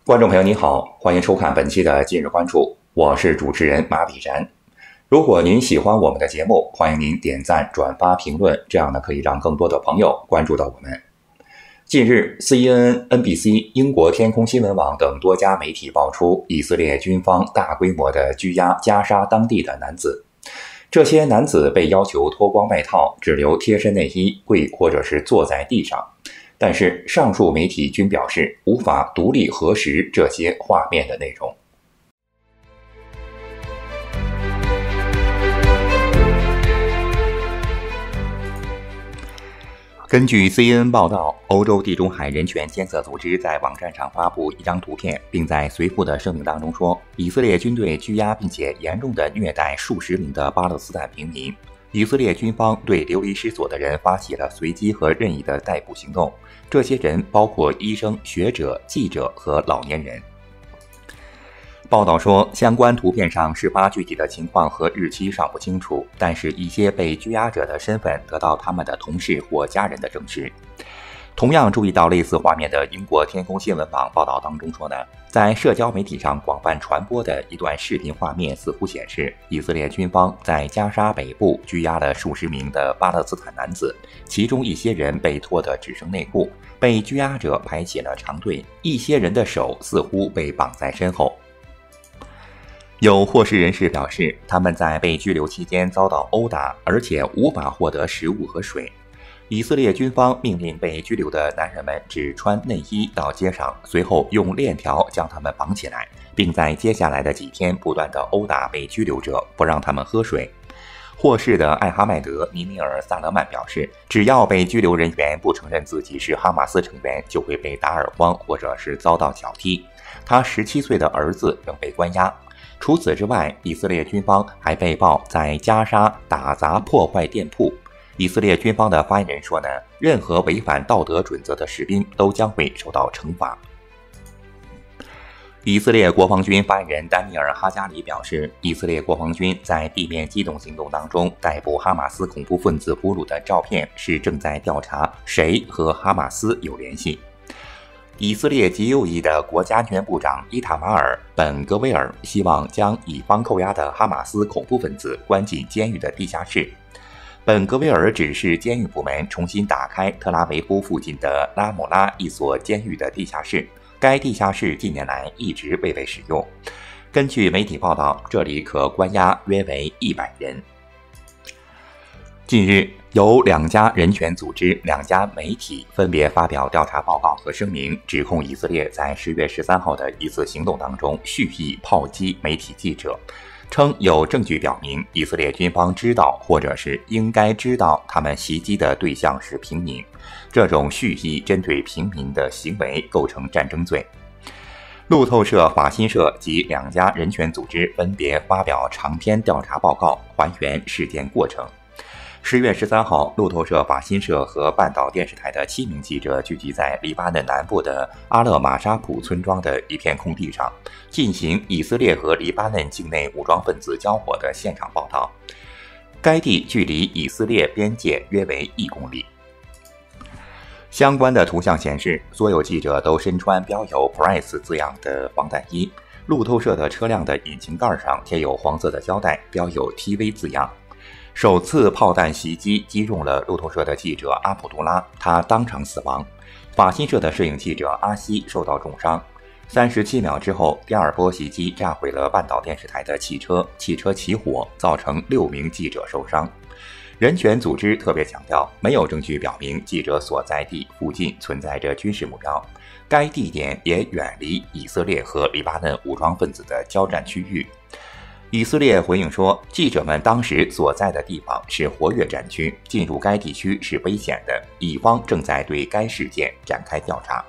观众朋友您好，欢迎收看本期的今日关注，我是主持人马比然。如果您喜欢我们的节目，欢迎您点赞、转发、评论，这样呢可以让更多的朋友关注到我们。近日 CNN、NBC、英国天空新闻网等多家媒体爆出以色列军方大规模的拘押加沙当地的男子。这些男子被要求脱光外套，只留贴身内衣，跪或者是坐在地上。但是上述媒体均表示无法独立核实这些画面的内容。根据 CNN 报道，欧洲地中海人权监测组织在网站上发布一张图片，并在随附的声明当中说，以色列军队拘押并且严重的虐待数十名的巴勒斯坦平民。以色列军方对流离失所的人发起了随机和任意的逮捕行动，这些人包括医生、学者、记者和老年人。报道说，相关图片上事发具体的情况和日期尚不清楚，但是一些被拘押者的身份得到他们的同事或家人的证实。同样注意到类似画面的英国天空新闻网报道当中说呢，在社交媒体上广泛传播的一段视频画面似乎显示，以色列军方在加沙北部拘押了数十名的巴勒斯坦男子，其中一些人被脱得只剩内裤，被拘押者排起了长队，一些人的手似乎被绑在身后。有获释人士表示，他们在被拘留期间遭到殴打，而且无法获得食物和水。以色列军方命令被拘留的男人们只穿内衣到街上，随后用链条将他们绑起来，并在接下来的几天不断地殴打被拘留者，不让他们喝水。获释的艾哈迈德·尼米尔·萨勒曼表示，只要被拘留人员不承认自己是哈马斯成员，就会被打耳光或者是遭到脚踢。他17岁的儿子仍被关押。除此之外，以色列军方还被曝在加沙打砸破坏店铺。以色列军方的发言人说呢，任何违反道德准则的士兵都将会受到惩罚。以色列国防军发言人丹尼尔·哈加里表示，以色列国防军在地面机动行动当中逮捕哈马斯恐怖分子俘虏的照片是正在调查谁和哈马斯有联系。以色列极右翼的国家安全部长伊塔马尔·本·格维尔希望将以方扣押的哈马斯恐怖分子关进监狱的地下室。本·格维尔指示监狱部门重新打开特拉维夫附近的拉姆拉一所监狱的地下室，该地下室近年来一直未被使用。根据媒体报道，这里可关押约为100人。近日，有2家人权组织、2家媒体分别发表调查报告和声明，指控以色列在10月13号的一次行动当中蓄意炮击媒体记者，称有证据表明以色列军方知道或者是应该知道他们袭击的对象是平民，这种蓄意针对平民的行为构成战争罪。路透社、法新社及2家人权组织分别发表长篇调查报告，还原事件过程。10月13号，路透社、法新社和半岛电视台的7名记者聚集在黎巴嫩南部的阿勒马沙普村庄的一片空地上，进行以色列和黎巴嫩境内武装分子交火的现场报道。该地距离以色列边界约为1公里。相关的图像显示，所有记者都身穿标有 Press 字样的防弹衣。路透社的车辆的引擎盖上贴有黄色的胶带，标有 TV 字样。首次炮弹袭击击中了路透社的记者阿卜杜拉，他当场死亡。法新社的摄影记者阿西受到重伤。37秒之后，第2波袭击炸毁了半岛电视台的汽车，汽车起火，造成6名记者受伤。人权组织特别强调，没有证据表明记者所在地附近存在着军事目标，该地点也远离以色列和黎巴嫩武装分子的交战区域。以色列回应说，记者们当时所在的地方是活跃战区，进入该地区是危险的，以方正在对该事件展开调查。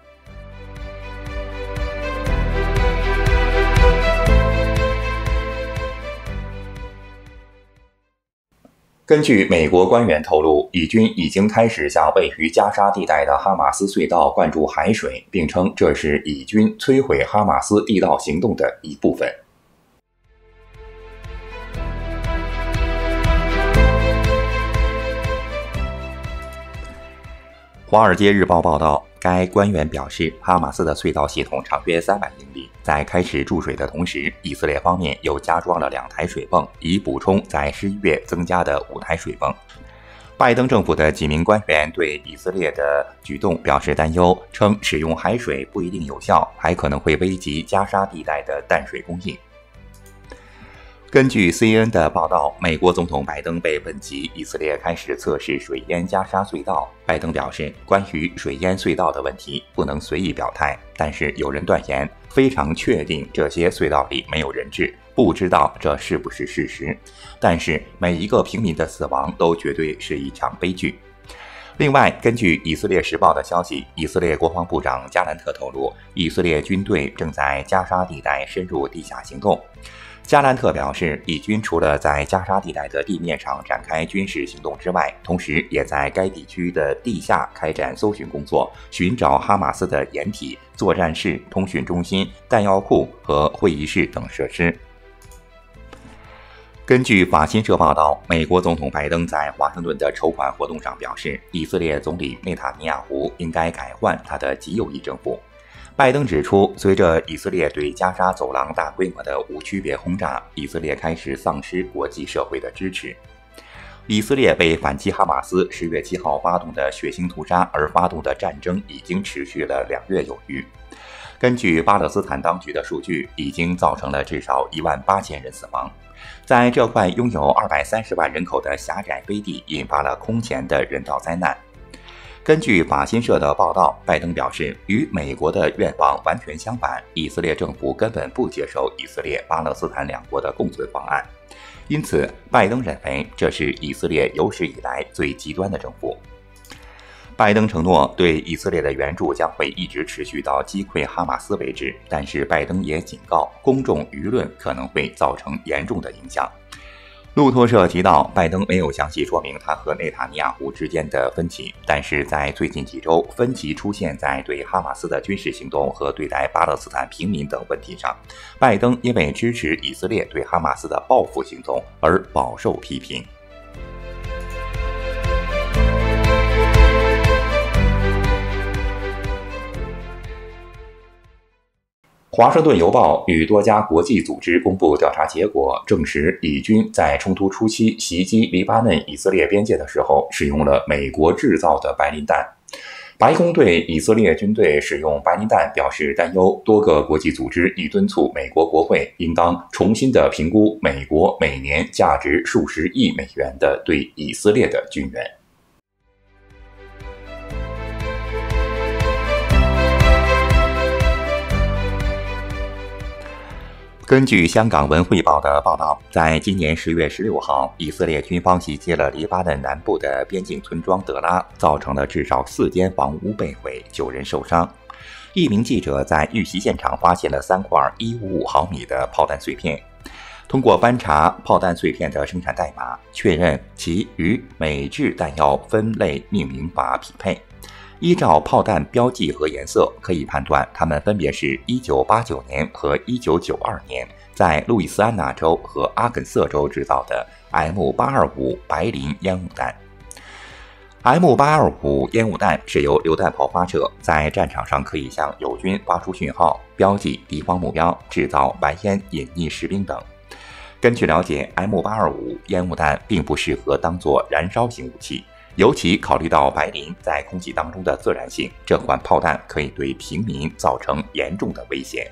根据美国官员透露，以军已经开始向位于加沙地带的哈马斯隧道灌注海水，并称这是以军摧毁哈马斯地道行动的一部分。 华尔街日报报道，该官员表示，哈马斯的隧道系统长约300英里，在开始注水的同时，以色列方面又加装了2台水泵，以补充在11月增加的5台水泵。拜登政府的几名官员对以色列的举动表示担忧，称使用海水不一定有效，还可能会危及加沙地带的淡水供应。根据 CNN 的报道，美国总统拜登被问及以色列开始测试水淹加沙隧道，拜登表示，关于水淹隧道的问题不能随意表态，但是有人断言非常确定这些隧道里没有人质，不知道这是不是事实，但是每一个平民的死亡都绝对是一场悲剧。另外，根据以色列时报的消息，以色列国防部长加兰特透露，以色列军队正在加沙地带深入地下行动。加兰特表示，以军除了在加沙地带的地面上展开军事行动之外，同时也在该地区的地下开展搜寻工作，寻找哈马斯的掩体、作战室、通讯中心、弹药库和会议室等设施。根据法新社报道，美国总统拜登在华盛顿的筹款活动上表示，以色列总理内塔尼亚胡应该改换他的极右翼政府。拜登指出，随着以色列对加沙走廊大规模的无区别轰炸，以色列开始丧失国际社会的支持。以色列为反击哈马斯10月7号发动的血腥屠杀而发动的战争已经持续了2月有余。根据巴勒斯坦当局的数据，已经造成了至少18000人死亡。在这块拥有230万人口的狭窄飞地，引发了空前的人道灾难。根据法新社的报道，拜登表示，与美国的愿望完全相反，以色列政府根本不接受以色列、巴勒斯坦2国的共存方案。因此，拜登认为这是以色列有史以来最极端的政府。拜登承诺对以色列的援助将会一直持续到击溃哈马斯为止，但是拜登也警告，公众舆论可能会造成严重的影响。路透社提到，拜登没有详细说明他和内塔尼亚胡之间的分歧，但是在最近几周，分歧出现在对哈马斯的军事行动和对待巴勒斯坦平民等问题上。拜登因为支持以色列对哈马斯的报复行动而饱受批评。华盛顿邮报与多家国际组织公布调查结果，证实以军在冲突初期袭击黎巴嫩以色列边界的时候，使用了美国制造的白磷弹。白宫对以色列军队使用白磷弹表示担忧，多个国际组织已敦促美国国会应当重新的评估美国每年价值数十亿美元的对以色列的军援。根据香港文汇报的报道，在今年10月16号，以色列军方袭击了黎巴嫩南部的边境村庄德拉，造成了至少4间房屋被毁，9人受伤。一名记者在遇袭现场发现了3块155毫米的炮弹碎片，通过翻查炮弹碎片的生产代码，确认其与美制弹药分类命名法匹配。依照炮弹标记和颜色，可以判断它们分别是1989年和1992年在路易斯安那州和阿肯色州制造的 M825 白磷烟雾弹。M825 烟雾弹是由榴弹炮发射，在战场上可以向友军发出讯号，标记敌方目标，制造白烟隐匿士兵等。根据了解， M825 烟雾弹并不适合当作燃烧型武器，尤其考虑到白磷在空气当中的自燃性，这款炮弹可以对平民造成严重的危险。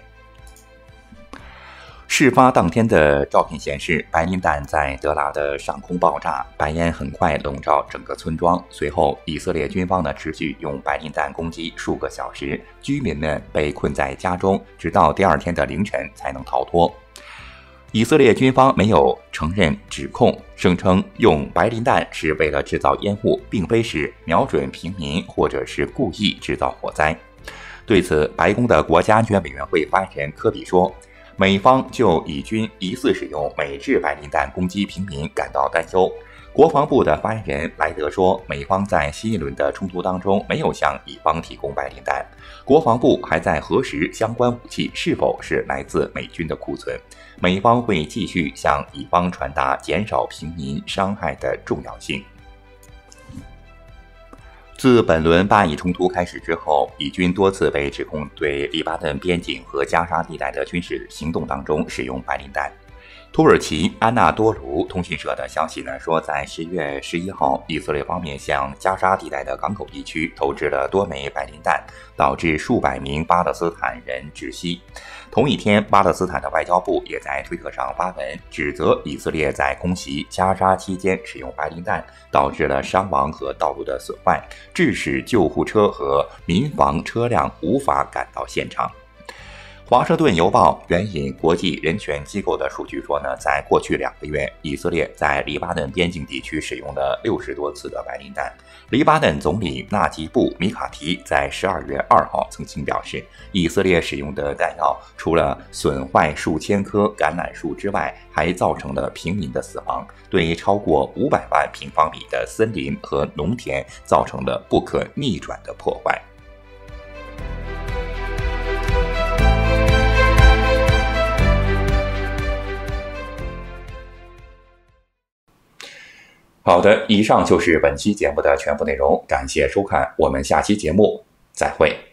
事发当天的照片显示，白磷弹在德拉的上空爆炸，白烟很快笼罩整个村庄。随后，以色列军方持续用白磷弹攻击数个小时，居民们被困在家中，直到第二天的凌晨才能逃脱。以色列军方没有承认指控，声称用白磷弹是为了制造烟雾，并非是瞄准平民或者是故意制造火灾。对此，白宫的国家安全委员会发言人科比说，美方就以军疑似使用美制白磷弹攻击平民感到担忧。国防部的发言人莱德说，美方在新一轮的冲突当中没有向以方提供白磷弹，国防部还在核实相关武器是否是来自美军的库存。美方会继续向以方传达减少平民伤害的重要性。 自本轮巴以冲突开始之后，以军多次被指控对黎巴嫩边境和加沙地带的军事行动当中使用白磷弹。土耳其安纳多卢通讯社的消息呢说，在10月11号，以色列方面向加沙地带的港口地区投掷了多枚白磷弹，导致数百名巴勒斯坦人窒息。同一天，巴勒斯坦的外交部也在推特上发文，指责以色列在空袭加沙期间使用白磷弹，导致了伤亡和道路的损坏，致使救护车和民防车辆无法赶到现场。华盛顿邮报援引国际人权机构的数据说呢，在过去2个月，以色列在黎巴嫩边境地区使用了60多次的白磷弹。黎巴嫩总理纳吉布·米卡提在12月2号曾经表示，以色列使用的弹药除了损坏数千棵橄榄树之外，还造成了平民的死亡，对超过500万平方米的森林和农田造成了不可逆转的破坏。好的，以上就是本期节目的全部内容，感谢收看，我们下期节目再会。